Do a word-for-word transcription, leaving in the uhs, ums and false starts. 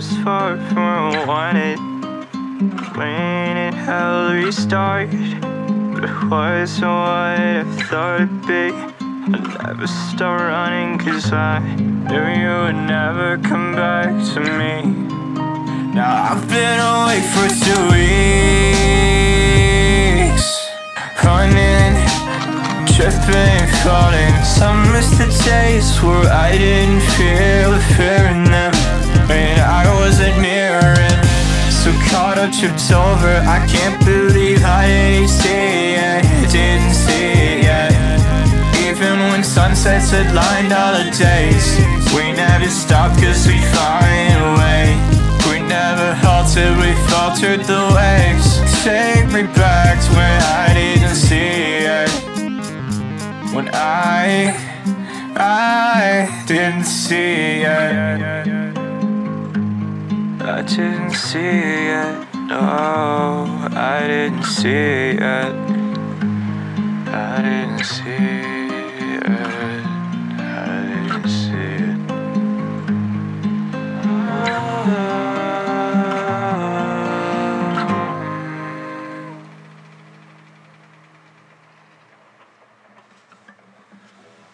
was far from where I wanted. When it held restart, but it wasn't what I thought it'd be. I never stopped running cause I knew you would never come back to me. Now I've been away for two weeks, running, tripping, falling. Some missed the days where I didn't feel the fear in them, when I wasn't mirroring. So caught up, tripped over, I can't believe I didn't see it, didn't see it yet. Even when sunsets had lined all the days, we never stopped cause we find a way. We never halted, we faltered the waves. Take me back to when I didn't see it, when I, I didn't see it. I didn't see it, no, I didn't see it. I didn't see it.